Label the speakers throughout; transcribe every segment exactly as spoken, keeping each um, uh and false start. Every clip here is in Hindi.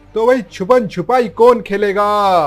Speaker 1: तो भाई छुपन छुपाई कौन खेलेगा?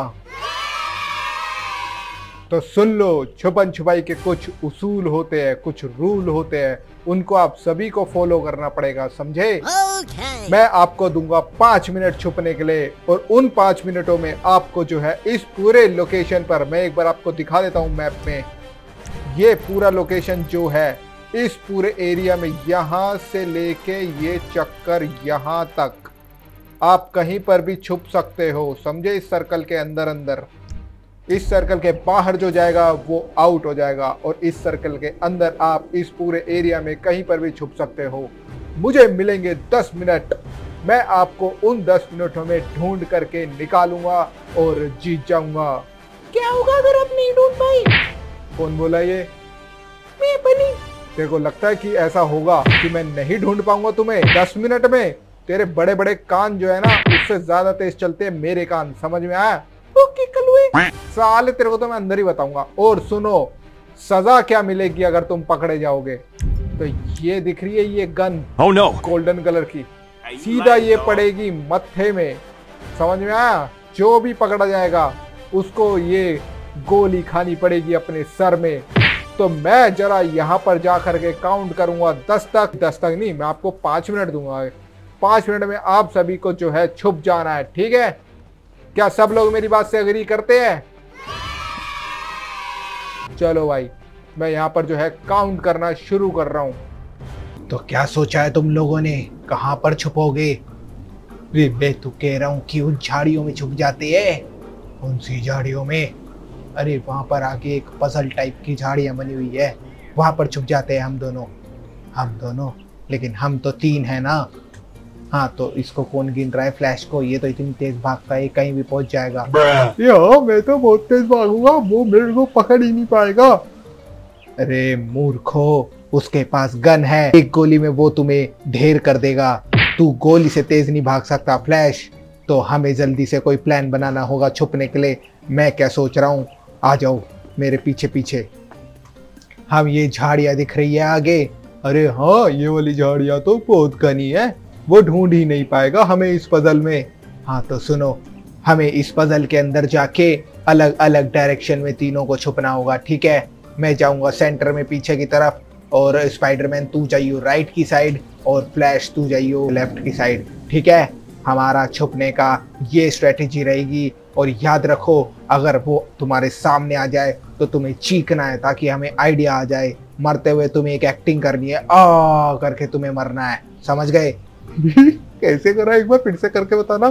Speaker 1: तो सुन लो, छुपन छुपाई के कुछ उसूल होते हैं, कुछ रूल होते हैं, उनको आप सभी को फॉलो करना पड़ेगा, समझे? okay. मैं आपको दूंगा पांच मिनट छुपने के लिए, और उन पांच मिनटों में आपको जो है इस पूरे लोकेशन पर, मैं एक बार आपको दिखा देता हूं मैप में, ये पूरा लोकेशन जो है इस पूरे एरिया में, यहां से लेके ये चक्कर यहां तक आप कहीं पर भी छुप सकते हो, समझे? इस सर्कल के अंदर अंदर, इस सर्कल के बाहर जो जाएगा वो आउट हो जाएगा, और इस सर्कल के अंदर आप इस पूरे एरिया में कहीं पर भी छुप सकते हो। मुझे मिलेंगे दस मिनट, मैं आपको उन दस मिनटों में ढूंढ करके निकालूंगा और जीत जाऊंगा।
Speaker 2: क्या होगा अगर आप नहीं ढूंढ पाए?
Speaker 1: कौन बोला ये?
Speaker 2: मैं बनी।
Speaker 1: तेरे को लगता है कि ऐसा होगा कि मैं नहीं ढूंढ पाऊंगा तुम्हें दस मिनट में? तेरे बड़े बड़े कान जो है ना, उससे ज्यादा तेज चलते हैं मेरे कान, समझ में आया?
Speaker 2: ओके कलुए।
Speaker 1: साले तेरे को तो मैं अंदर ही बताऊंगा। और सुनो, सजा क्या मिलेगी अगर तुम पकड़े जाओगे? तो ये दिख रही है ये gun,
Speaker 3: oh, no.
Speaker 1: Golden colour की, सीधा ये पड़ेगी मत्थे में, समझ में आया? जो भी पकड़ा जाएगा उसको ये गोली खानी पड़ेगी अपने सर में। तो मैं जरा यहाँ पर जा करके काउंट करूंगा दस तक। दस तक नहीं, मैं आपको पांच मिनट दूंगा। पांच मिनट में आप सभी को जो है छुप जाना है, ठीक है? क्या सब लोग मेरी बात से एग्री करते हैं? चलो भाई, मैं यहाँ पर जो है काउंट करना शुरू कर रहा हूँ।
Speaker 4: तो क्या सोचा है तुम लोगों ने, कहां पर छुपोगे? मैं तो कह रहा हूँ कि उन झाड़ियों में छुप जाते हैं। उन सी झाड़ियों में? अरे वहां पर आगे एक पजल टाइप की झाड़ियां बनी हुई है, वहां पर छुप जाते हैं हम दोनों। हम दोनों? लेकिन हम तो तीन है ना। हाँ, तो इसको कौन गिन रहा है? फ्लैश को। ये तो इतनी तेज भागता है, कहीं भी पहुंच जाएगा।
Speaker 1: यो, मैं तो बहुत तेज भागूंगा, वो मेरे को पकड़ ही नहीं पाएगा।
Speaker 4: अरे मूर्खो, उसके पास गन है, एक गोली में वो तुम्हें ढेर कर देगा। तू गोली से तेज नहीं भाग सकता फ्लैश। तो हमें जल्दी से कोई प्लान बनाना होगा छुपने के लिए। मैं क्या सोच रहा हूँ, आ जाओ मेरे पीछे पीछे। हम ये झाड़ियाँ दिख रही है आगे।
Speaker 1: अरे हाँ, ये वाली झाड़ियाँ तो बहुत घनी है, वो ढूंढ ही नहीं पाएगा हमें इस पजल में।
Speaker 4: हाँ तो सुनो, हमें इस पजल के अंदर जाके अलग अलग डायरेक्शन में तीनों को छुपना होगा, ठीक है? मैं जाऊंगा सेंटर में पीछे की तरफ, और स्पाइडरमैन तू जाइयो राइट की साइड, और फ्लैश तू जाइयो लेफ्ट की साइड, ठीक है? हमारा छुपने का ये स्ट्रेटेजी रहेगी। और याद रखो, अगर वो तुम्हारे सामने आ जाए तो तुम्हें चीखना है, ताकि हमें आइडिया आ जाए। मरते हुए तुम्हें एक एक्टिंग करनी है, आ करके तुम्हें मरना है, समझ गए?
Speaker 1: कैसे करा, एक बार फिर से करके बताना।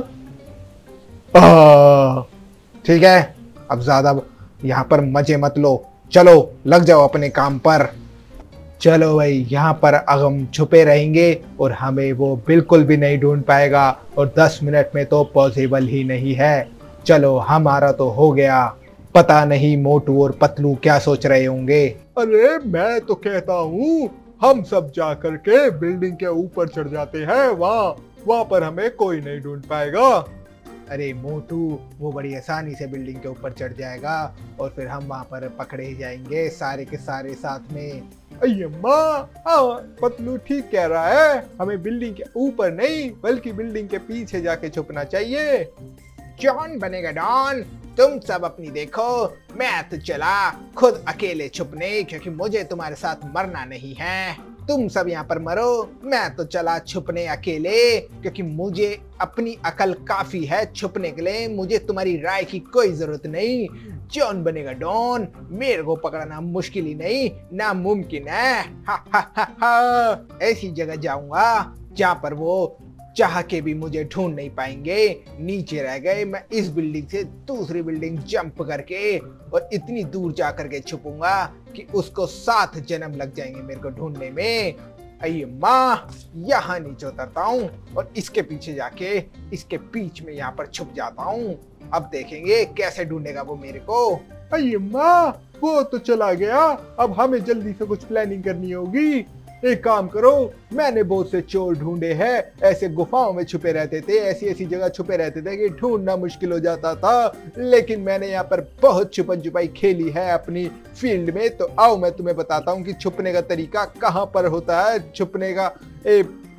Speaker 4: ठीक है, अब ज्यादा यहाँ पर मजे मत लो, चलो लग जाओ अपने काम पर। चलो भाई, यहाँ पर हम छुपे रहेंगे और हमें वो बिल्कुल भी नहीं ढूंढ पाएगा, और दस मिनट में तो पॉसिबल ही नहीं है। चलो, हमारा तो हो गया। पता नहीं मोटू और पतलू क्या सोच रहे होंगे।
Speaker 1: अरे मैं तो कहता हूँ हम सब जा करके बिल्डिंग के ऊपर चढ़ जाते हैं, वहाँ वहाँ पर हमें कोई नहीं ढूंढ पाएगा।
Speaker 4: अरे मोटू, वो बड़ी आसानी से बिल्डिंग के ऊपर चढ़ जाएगा, और फिर हम वहाँ पर पकड़े जाएंगे सारे के सारे साथ में।
Speaker 1: अये माँ, हाँ पतलू ठीक कह रहा है, हमें बिल्डिंग के ऊपर नहीं बल्कि बिल्डिंग के पीछे जाके छुपना चाहिए।
Speaker 4: जॉन बनेगा डॉन, तुम सब अपनी देखो, मैं तो चला खुद अकेले छुपने, क्योंकि मुझे तुम्हारे साथ मरना नहीं है। तुम सब यहाँ पर मरो, मैं तो चला छुपने अकेले, क्योंकि मुझे अपनी अकल काफी है छुपने के लिए। मुझे तुम्हारी राय की कोई जरूरत नहीं। जॉन बनेगा डॉन, मेरे को पकड़ना मुश्किल ही नहीं, नामुमकिन है। हा हा हा हा। ऐसी जगह जाऊंगा जहाँ पर वो चाह के भी मुझे ढूंढ नहीं पाएंगे। नीचे रह गए, मैं इस बिल्डिंग से दूसरी बिल्डिंग जंप करके और इतनी दूर जा करके छुपूंगा कि उसको सात जन्म लग जाएंगे मेरे को ढूंढने में। अये माँ, यहाँ नीचे उतरता हूँ और इसके पीछे जाके इसके बीच में यहाँ पर छुप जाता हूँ। अब देखेंगे कैसे ढूंढेगा वो मेरे को।
Speaker 1: अये माँ, वो तो चला गया, अब हमें जल्दी से कुछ प्लानिंग करनी होगी। एक काम करो, मैंने बहुत से चोर ढूंढे हैं, ऐसे गुफाओं में छुपे रहते थे, ऐसी ऐसी जगह छुपे रहते थे कि ढूंढना मुश्किल हो जाता था, लेकिन मैंने यहाँ पर बहुत छुपन छुपाई खेली है अपनी फील्ड में। तो आओ मैं तुम्हें बताता हूँ कि छुपने का तरीका कहाँ पर होता है। छुपने का ए,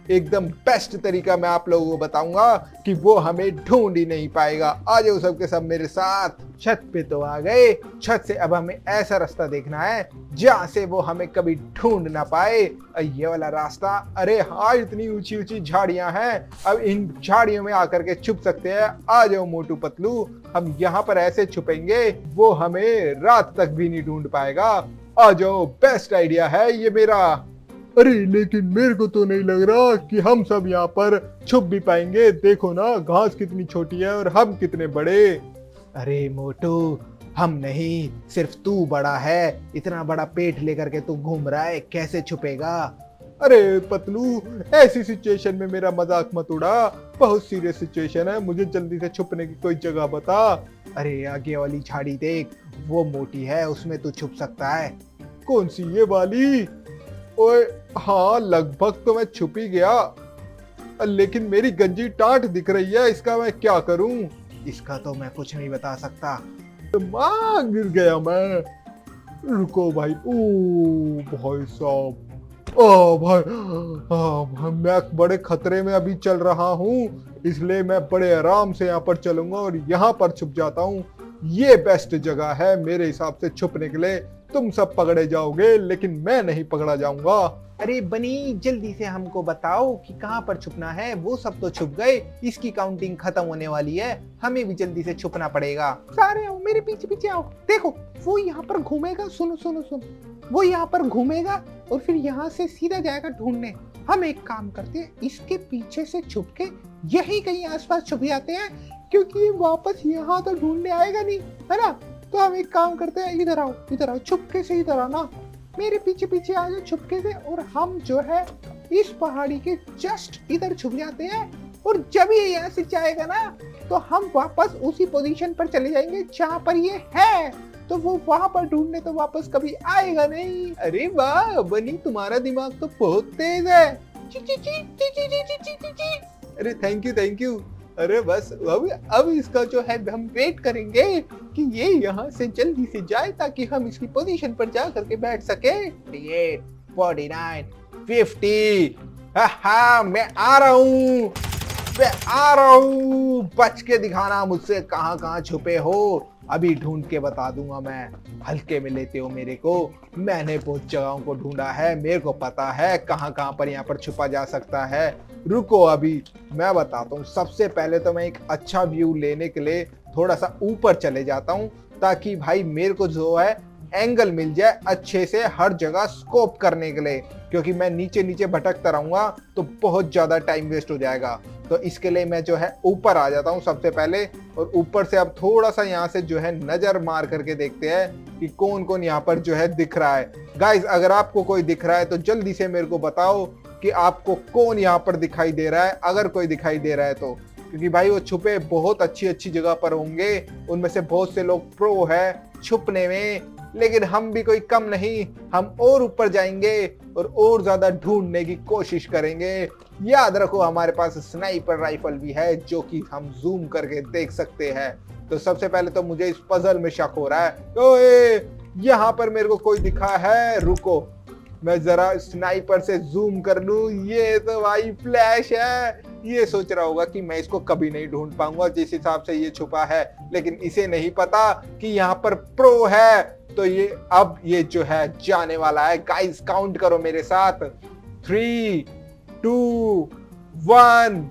Speaker 1: एकदम बेस्ट तरीका मैं आप लोगों को बताऊंगा कि वो हमें ढूंढ ही नहीं पाएगा। आ जाओ सब के सब मेरे साथ। छत पे तो आ गए, छत से अब हमें ऐसा रास्ता देखना है जहाँ से वो हमें कभी ढूंढ ना पाए। ये वाला रास्ता, अरे हाँ इतनी ऊंची ऊंची झाड़ियां हैं, अब इन झाड़ियों में आकर के छुप सकते हैं। आ जाओ मोटू पतलू, हम यहाँ पर ऐसे छुपेंगे वो हमें रात तक भी नहीं ढूंढ पाएगा। आ जाओ, बेस्ट आइडिया है ये मेरा। अरे लेकिन मेरे को तो नहीं लग रहा कि हम सब यहाँ पर छुप भी पाएंगे। देखो ना घास कितनी छोटी है और हम कितने बड़े।
Speaker 4: अरे मोटू, हम नहीं, सिर्फ तू बड़ा है। इतना बड़ा पेट लेकर के तू घूम रहा है, कैसे छुपेगा?
Speaker 1: अरे पतलू, ऐसी सिचुएशन में मेरा मजाक मत उड़ा, बहुत सीरियस सिचुएशन है, मुझे जल्दी से छुपने की कोई जगह बता।
Speaker 4: अरे आगे वाली झाड़ी देख, वो मोटी है, उसमें तू छुप सकता है।
Speaker 1: कौन सी, ये वाली? ओए हाँ, लगभग तो मैं छुप ही गया, लेकिन मेरी गंजी टाट दिख रही है, इसका मैं क्या करूं?
Speaker 4: इसका तो मैं कुछ नहीं बता सकता।
Speaker 1: मां, गिर गया मैं। रुको भाई, ओ भाई साहब, ओ भाई, आ, भाई मैं बड़े खतरे में अभी चल रहा हूँ, इसलिए मैं बड़े आराम से यहाँ पर चलूंगा और यहाँ पर छुप जाता हूँ। ये बेस्ट जगह है मेरे हिसाब से छुपने के लिए। तुम सब पकड़े जाओगे लेकिन मैं नहीं पकड़ा जाऊंगा।
Speaker 4: अरे बनी, जल्दी से हमको बताओ कि कहाँ पर छुपना है। वो सब तो छुप गए, इसकी काउंटिंग खत्म होने वाली है, हमें भी जल्दी से छुपना पड़ेगा।
Speaker 2: सारे आओ, मेरे पीछे पीछे आओ। देखो वो यहाँ पर घूमेगा, सुनो सुनो सुनो, वो यहाँ पर घूमेगा और फिर यहाँ से सीधा जाएगा ढूंढने। हम एक काम करते हैं, इसके पीछे से छुप के यही कहीं आसपास छुप जाते हैं, क्योंकि ये वापस यहाँ तो ढूंढने आएगा नहीं, है ना? तो हम एक काम करते हैं, इधर आओ, इधर आओ, छुपके से इधर आओ ना, मेरे पीछे पीछे आ जाओ छुपके से, और हम जो है इस पहाड़ी के जस्ट इधर छुप जाते हैं। और जब ये यहाँ से जाएगा ना, तो हम वापस उसी पोजीशन पर चले जाएंगे जहाँ पर ये है, तो वो वहां पर ढूंढने तो वापस कभी आएगा नहीं।
Speaker 1: अरे वाह बनी, तुम्हारा दिमाग तो बहुत तेज है।
Speaker 2: ची ची ची ची ची ची ची ची ची ची।
Speaker 1: अरे थैंक यू थैंक यू। अरे बस अब अब इसका जो है हम वेट करेंगे कि ये यहाँ से जल्दी से जाए ताकि हम इसकी पोजीशन पर जा करके बैठ सके।
Speaker 4: ये फोर्टी-नाइन, फिफ्टी, हाँ मैं आ रहा हूँ, मैं आ रहा हूँ। बच के दिखाना मुझसे कहाँ कहाँ छुपे हो, अभी ढूंढ के बता दूंगा मैं। हल्के में लेते हो मेरे को, मैंने बहुत जगहों को ढूंढा है, मेरे को पता है कहाँ कहाँ पर यहाँ पर छुपा जा सकता है। रुको अभी मैं बताता हूँ। सबसे पहले तो मैं एक अच्छा व्यू लेने के लिए थोड़ा सा ऊपर चले जाता हूँ, ताकि भाई मेरे को जो है एंगल मिल जाए अच्छे से हर जगह स्कोप करने के लिए, क्योंकि मैं नीचे नीचे भटकता रहूंगा तो बहुत ज्यादा टाइम वेस्ट हो जाएगा। तो इसके लिए मैं जो है ऊपर आ जाता हूँ सबसे पहले, और ऊपर से अब थोड़ा सा यहाँ से जो है नजर मार करके देखते हैं कि कौन कौन यहाँ पर जो है दिख रहा है। गाइज अगर आपको कोई दिख रहा है तो जल्दी से मेरे को बताओ कि आपको कौन यहाँ पर दिखाई दे रहा है, अगर कोई दिखाई दे रहा है तो, क्योंकि भाई वो छुपे बहुत अच्छी अच्छी जगह पर होंगे, उनमें से बहुत से लोग प्रो है छुपने में, लेकिन हम भी कोई कम नहीं, हम और ऊपर जाएंगे और और ज्यादा ढूंढने की कोशिश करेंगे। याद रखो हमारे पास स्नाइपर राइफल भी है जो कि हम जूम करके देख सकते हैं। तो सबसे पहले तो मुझे इस पजल में शक हो रहा है। ओए यहाँ पर मेरे को कोई दिखा है, रुको मैं जरा स्नाइपर से जूम कर लूं। ये तो भाई फ्लैश है, ये सोच रहा होगा कि मैं इसको कभी नहीं ढूंढ पाऊंगा जिस हिसाब से ये छुपा है, लेकिन इसे नहीं पता कि यहाँ पर प्रो है। तो ये अब ये जो है जाने वाला है। गाइस काउंट करो मेरे साथ, थ्री टू वन।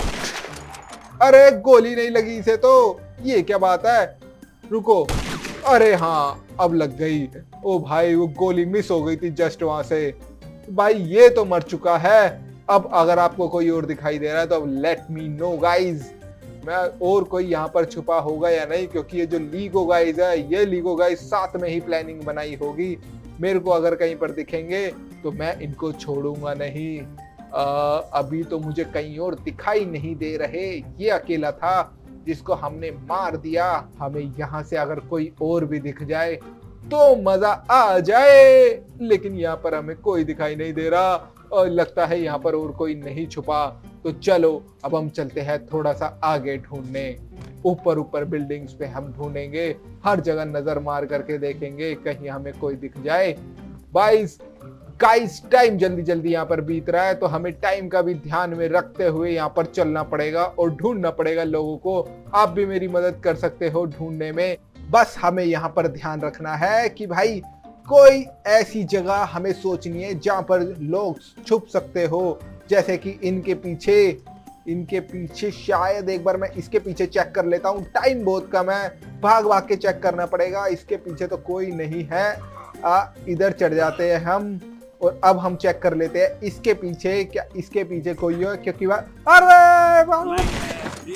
Speaker 4: अरे गोली नहीं लगी इसे तो, ये क्या बात है, रुको। अरे हाँ अब लग गई। ओ भाई वो गोली मिस हो गई थी जस्ट वहां से। भाई ये तो मर चुका है। अब अगर आपको कोई और दिखाई दे रहा है तो अब लेट मी नो गाइज, मैं और कोई यहाँ पर छुपा होगा या नहीं, क्योंकि ये जो लीगो गाइज है, ये लीगो गाइज साथ में ही प्लानिंग बनाई होगी। मेरे को अगर कहीं पर दिखेंगे तो मैं इनको छोड़ूंगा नहीं। आ, अभी तो मुझे कहीं और दिखाई नहीं दे रहे, ये अकेला था जिसको हमने मार दिया। हमें यहाँ से अगर कोई और भी दिख जाए तो मजा आ जाए, लेकिन यहाँ पर हमें कोई दिखाई नहीं दे रहा और लगता है यहाँ पर और कोई नहीं छुपा। तो चलो अब हम चलते हैं थोड़ा सा आगे ढूंढने। ऊपर ऊपर बिल्डिंग्स पे हम ढूंढेंगे, हर जगह नजर मार करके देखेंगे कहीं हमें कोई दिख जाए। बाईस,
Speaker 1: गाइस टाइम जल्दी जल्दी यहाँ पर बीत रहा है, तो हमें टाइम का भी ध्यान में रखते हुए यहाँ पर चलना पड़ेगा और ढूंढना पड़ेगा लोगों को। आप भी मेरी मदद कर सकते हो ढूंढने में। बस हमें यहाँ पर ध्यान रखना है कि भाई कोई ऐसी जगह हमें सोचनी है जहाँ पर लोग छुप सकते हो, जैसे कि इनके पीछे इनके पीछे शायद एक बार मैं इसके पीछे चेक कर लेता हूँ। टाइम बहुत कम है, भाग भाग के चेक करना पड़ेगा। इसके पीछे तो कोई नहीं है। आ, इधर चढ़ जाते हैं हम और अब हम चेक कर लेते हैं इसके पीछे, क्या इसके पीछे कोई हो, क्योंकि वह अरे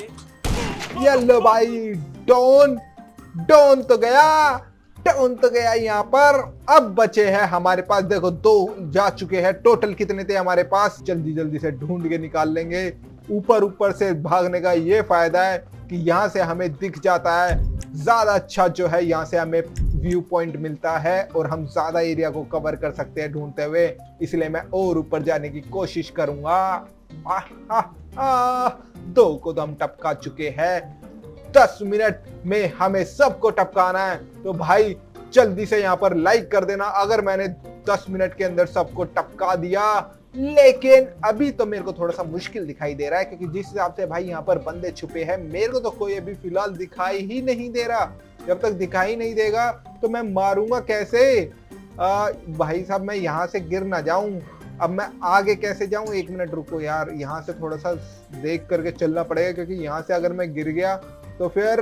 Speaker 1: ये लो भाई, डॉन डॉन तो गया, डॉन तो गया यहाँ पर। अब बचे हैं हमारे पास, देखो दो जा चुके हैं। टोटल कितने थे हमारे पास, जल्दी जल्दी से ढूंढ के निकाल लेंगे। ऊपर ऊपर से भागने का ये फायदा है कि यहाँ से हमें दिख जाता है, ज्यादा अच्छा जो है यहाँ से हमें व्यू पॉइंट मिलता है और हम ज्यादा एरिया को कवर कर सकते हैं ढूंढते हुए। इसलिए मैं और ऊपर जाने की कोशिश करूंगा। आ, आ, आ, दो को तो हम टपका चुके हैं। दस मिनट में हमें सबको टपकाना है, तो भाई जल्दी से यहाँ पर लाइक कर देना अगर मैंने दस मिनट के अंदर सबको टपका दिया। लेकिन अभी तो मेरे को थोड़ा सा मुश्किल दिखाई दे रहा है, क्योंकि जिस हिसाब से भाई यहाँ पर बंदे छुपे हैं, मेरे को तो कोई अभी फिलहाल दिखाई ही नहीं दे रहा। जब तक दिखाई नहीं देगा तो मैं मारूंगा कैसे? आ, भाई साहब मैं यहाँ से गिर ना जाऊं। अब मैं आगे कैसे जाऊं? एक मिनट रुको यार, यहाँ से थोड़ा सा देख करके चलना पड़ेगा, क्योंकि यहाँ से अगर मैं गिर गया तो फिर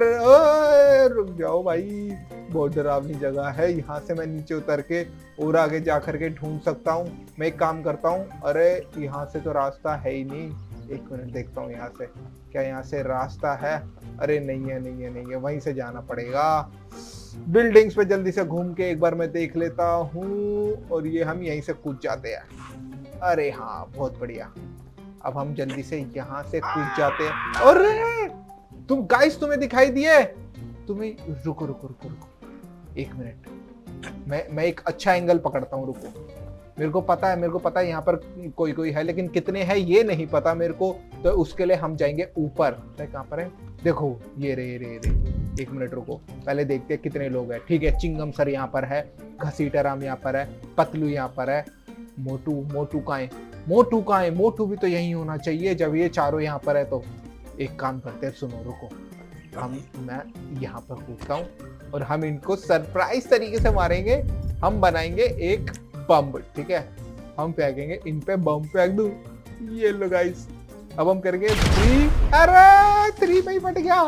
Speaker 1: रुक जाओ भाई, बहुत डरावनी जगह है। यहाँ से मैं नीचे उतर के और आगे जा करके ढूंढ सकता हूँ। मैं एक काम करता हूँ, अरे यहाँ से तो रास्ता है ही नहीं। एक मिनट देखता हूँ यहाँ से, क्या यहाँ से रास्ता है? अरे नहीं है नहीं है नहीं है, वहीं से जाना पड़ेगा। बिल्डिंग्स पे जल्दी से घूम के एक बार मैं देख लेता हूँ और ये हम यहीं से कूद जाते हैं। अरे हाँ बहुत बढ़िया, अब हम जल्दी से यहाँ से कूद जाते हैं। अरे तुम गाइस तुम्हें दिखाई दिए? तुम्हें रुको रुको रुको रुको एक मिनट, मैं मैं एक अच्छा एंगल पकड़ता हूँ। रुको, मेरे को पता है मेरे को पता है यहाँ पर कोई कोई है, लेकिन कितने हैं ये नहीं पता मेरे को। तो उसके लिए हम जाएंगे ऊपर। कहाँ पर है? देखो ये रे ये रे ये रे। एक मिनट रुको, पहले देखते हैं कितने लोग हैं। ठीक है, चिंगम सर यहाँ पर है, घसीटाराम यहाँ पर है, पतलू यहाँ पर है, मोटू मोटू का है मोटू का है मोटू भी तो यही होना चाहिए जब ये चारों यहाँ पर है। तो एक काम करते हैं, सुनो रुको, हम मैं यहाँ पर कूदता हूँ और हम इनको सरप्राइज तरीके से मारेंगे। हम बनाएंगे एक बम, ठीक है, हम फेंकेंगे इन पे बम, फेंक दूं। ये लो गाइस, अब हम करेंगे थ्री। अरे थ्री में ही फट गया।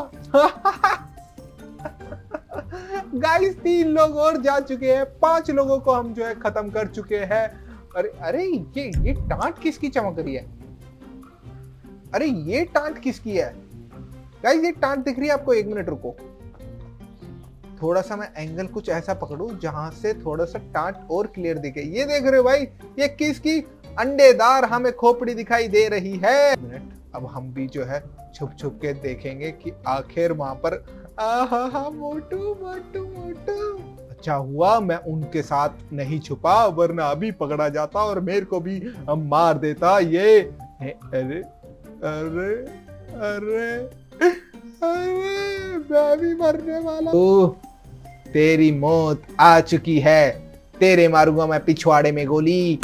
Speaker 1: गाइस तीन लोग और जा चुके हैं, पांच लोगों को हम जो है खत्म कर चुके हैं। अरे अरे ये ये टांट किसकी चमक रही है? अरे ये टांट किसकी है गाइस? ये टांट दिख रही है आपको? एक मिनट रुको, थोड़ा सा मैं एंगल कुछ ऐसा पकड़ूं जहां से थोड़ा सा टांट और क्लियर दिखे। ये देख रहे हो भाई, ये किसकी अंडेदार हमें खोपड़ी दिखाई दे रही है। मिनट, अब हम भी जो है छुप छुप के देखेंगे कि आखिर वहां पर आहा मोटू मोटू मोटू। अच्छा हुआ मैं उनके साथ नहीं छुपा, वरना अभी पकड़ा जाता और मेरे को भी मार देता ये। अरे अरे अरे अरे मैं भी मरने वाला। ओ, तेरी मौत आ चुकी है, तेरे मारूंगा मैं पिछवाड़े में गोली।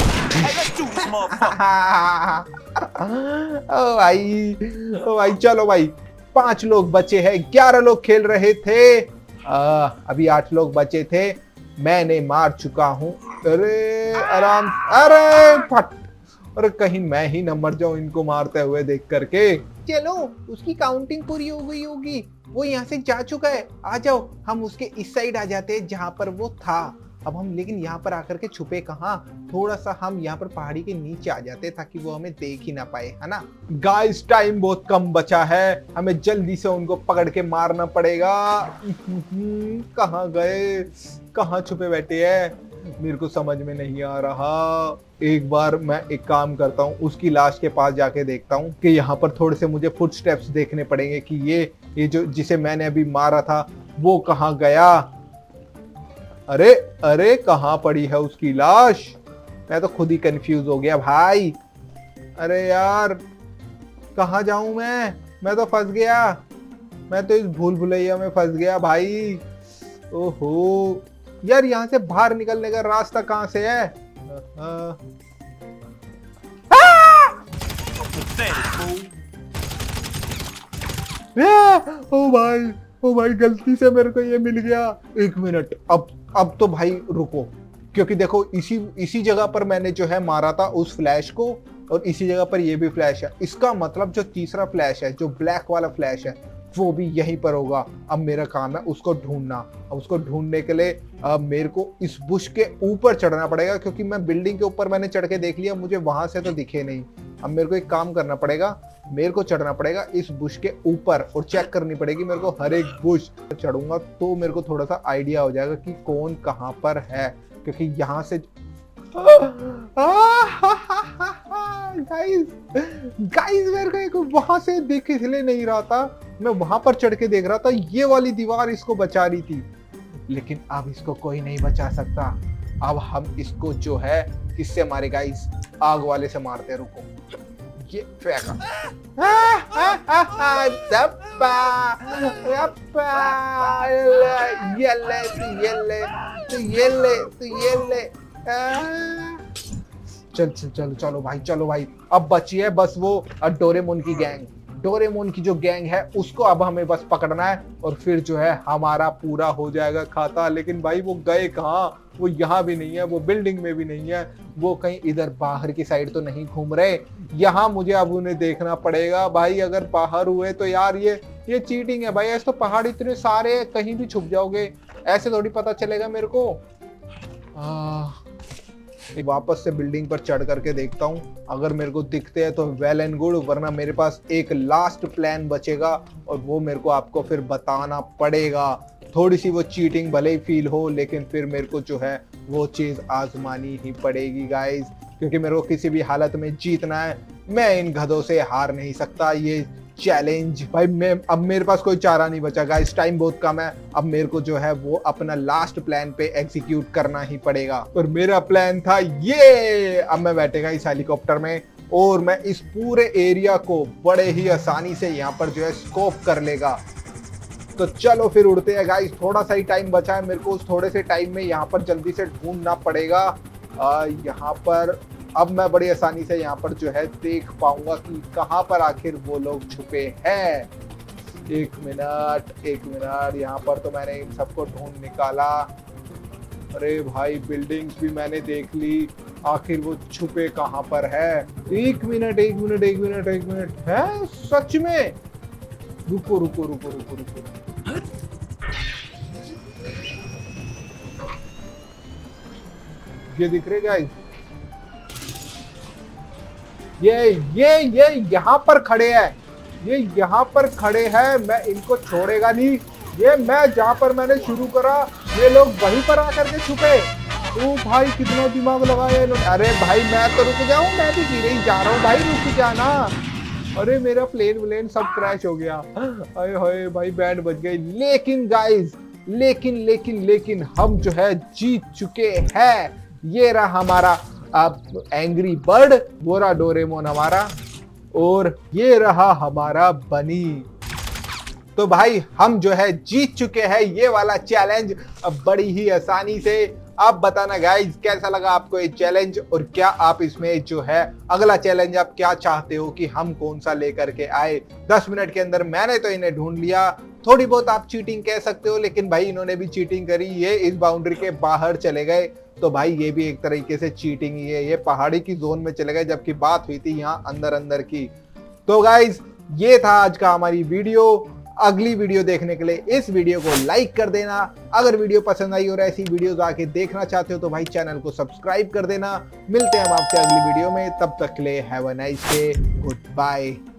Speaker 1: ओ भाई ओ भाई चलो भाई, पांच लोग बचे हैं, ग्यारह लोग खेल रहे थे, आ, अभी आठ लोग बचे थे, मैंने मार चुका हूं। अरे आराम, अरे फट, अरे कहीं मैं ही न मर जाऊं इनको मारते हुए देख करके। चलो उसकी काउंटिंग पूरी हो गई होगी, वो यहाँ से जा चुका है। आ जाओ, हम उसके इस साइड आ जाते हैं जहां पर वो था। अब हम लेकिन यहाँ पर आकर के छुपे कहाँ, थोड़ा सा हम यहाँ पर पहाड़ी के नीचे आ जाते ताकि वो हमें देख ही ना पाए, है ना। गाइस टाइम बहुत कम बचा है, हमें जल्दी से उनको पकड़ के मारना पड़ेगा। कहाँ गए, कहाँ छुपे बैठे हैं, मेरे को समझ में नहीं आ रहा। एक बार मैं एक काम करता हूँ, उसकी लाश के पास जाके देखता हूँ कि यहाँ पर थोड़े से मुझे फुटस्टेप्स देखने पड़ेंगे कि ये ये जो जिसे मैंने अभी मारा था वो कहाँ गया। अरे अरे कहाँ पड़ी है उसकी लाश? मैं तो खुद ही कंफ्यूज हो गया भाई। अरे यार कहाँ जाऊं मैं मैं तो फंस गया, मैं तो इस भूल भुलैया में फंस गया भाई। ओहो यार, यहाँ से बाहर निकलने का रास्ता कहाँ से है? ओ भाई ओ भाई गलती से मेरे को ये मिल गया। एक मिनट, अब अब तो भाई रुको, क्योंकि देखो इसी इसी जगह पर मैंने जो है मारा था उस फ्लैश को, और इसी जगह पर ये भी फ्लैश है। इसका मतलब जो तीसरा फ्लैश है, जो ब्लैक वाला फ्लैश है, वो भी यहीं पर होगा। अब मेरा काम है उसको ढूंढना। अब उसको ढूंढने के लिए अब मेरे को इस बुश के ऊपर चढ़ना पड़ेगा, क्योंकि मैं बिल्डिंग के ऊपर मैंने चढ़ के देख लिया, मुझे वहां से तो दिखे नहीं। अब मेरे को एक काम करना पड़ेगा, मेरे को चढ़ना पड़ेगा इस बुश के ऊपर और चेक करनी पड़ेगी मेरे को हर एक बुश। चढ़ूंगा तो मेरे को थोड़ा सा आइडिया हो जाएगा कि कौन कहाँ पर है, क्योंकि यहाँ से गाइस गाइस मेरे को एक वहां से देख इसलिए नहीं रहा था, मैं वहां पर चढ़ के देख रहा था, ये वाली दीवार इसको बचा रही थी, लेकिन अब इसको कोई नहीं बचा सकता। अब हम इसको जो है किससे मारे गाइस, आग वाले से मारते। रुको, ये फेंका, ये ले ये ले तो ये ले तो ये ले। चल चल चलो चलो भाई चलो भाई, अब बची है बस वो डोरेमोन की गैंग। डोरेमोन की जो गैंग है उसको अब हमें बस पकड़ना है, और फिर जो है हमारा पूरा हो जाएगा खाता। लेकिन भाई वो गए कहाँ, वो यहाँ भी नहीं है, वो बिल्डिंग में भी नहीं है, वो कहीं इधर बाहर की साइड तो नहीं घूम रहे। यहाँ मुझे अब उन्हें देखना पड़ेगा भाई। अगर बाहर हुए तो यार ये ये चीटिंग है भाई। ऐसे तो पहाड़ इतने सारे, कहीं भी छुप जाओगे, ऐसे थोड़ी पता चलेगा मेरे को। आ, वापस से बिल्डिंग पर चढ़ करके देखता हूँ, अगर मेरे को दिखते हैं तो वेल एंड गुड, वरना मेरे पास एक लास्ट प्लान बचेगा, और वो मेरे को आपको फिर बताना पड़ेगा। थोड़ी सी वो चीटिंग भले ही फील हो, लेकिन फिर मेरे को जो है वो चीज आजमानी ही पड़ेगी गाइस, क्योंकि मेरे को किसी भी हालत में जीतना है। मैं इन गधों से हार नहीं सकता ये चैलेंज भाई। मैं अब मेरे पास कोई चारा नहीं बचा गाइस, टाइम बहुत कम है। अब मेरे को जो है वो अपना लास्ट प्लान पे एग्जीक्यूट करना ही पड़ेगा, और मेरा प्लान था ये। अब मैं बैठेगा इस हेलीकॉप्टर में, और मैं इस पूरे एरिया को बड़े ही आसानी से यहाँ पर जो है स्कोप कर लेगा। तो चलो फिर उड़ते हैं गाइस, थोड़ा सा ही टाइम बचा है मेरे को, उस थोड़े से टाइम में यहाँ पर जल्दी से ढूंढना पड़ेगा। यहाँ पर अब मैं बड़ी आसानी से यहाँ पर जो है देख पाऊंगा कि कहाँ पर आखिर वो लोग छुपे हैं। एक मिनट एक मिनट, यहाँ पर तो मैंने इन सबको ढूंढ निकाला। अरे भाई बिल्डिंग्स भी मैंने देख ली, आखिर वो छुपे कहाँ पर है। एक मिनट एक मिनट एक मिनट एक मिनट है सच में। रुको रुको रुको रुको रुको, ये दिख रहे गाइस, ये ये ये यहाँ पर खड़े हैं, ये यहाँ पर खड़े हैं। मैं इनको छोड़ेगा नहीं। ये मैं जहाँ पर मैंने शुरू करा, ये लोग वहीं पर आकर के छुपे। ओ भाई कितना दिमाग लगाया इन्होंने। अरे भाई मैं तो रुक जाऊं, मैं भी गिरे ही जा रहा हूँ भाई, रुक जाना। अरे मेरा प्लेन व्लेन सब क्रैश हो गया। अरे हाय भाई बैंड बज गई। लेकिन गाइस लेकिन लेकिन लेकिन हम जो है जीत चुके हैं। ये रहा हमारा अब एंग्री बर्ड, वो रहा डोरेमोन हमारा, और ये रहा हमारा बनी। तो भाई हम जो है जीत चुके हैं ये वाला चैलेंज अब बड़ी ही आसानी से। आप बताना गाइज कैसा लगा आपको ये चैलेंज, और क्या आप इसमें जो है अगला चैलेंज आप क्या चाहते हो कि हम कौन सा लेकर के आए। दस मिनट के अंदर मैंने तो इन्हें ढूंढ लिया। थोड़ी बहुत आप चीटिंग कह सकते हो, लेकिन भाई इन्होंने भी चीटिंग करी, ये इस बाउंड्री के बाहर चले गए, तो भाई ये भी एक तरीके से चीटिंग ही है। ये पहाड़ी की जोन में चले गए, जबकि बात हुई थी यहाँ अंदर अंदर की। तो गाइज ये था आज का हमारी वीडियो। अगली वीडियो देखने के लिए इस वीडियो को लाइक कर देना। अगर वीडियो पसंद आई और ऐसी वीडियोस आके देखना चाहते हो तो भाई चैनल को सब्सक्राइब कर देना। मिलते हैं हम आपसे अगली वीडियो में, तब तक के लिए have a nice day, good bye.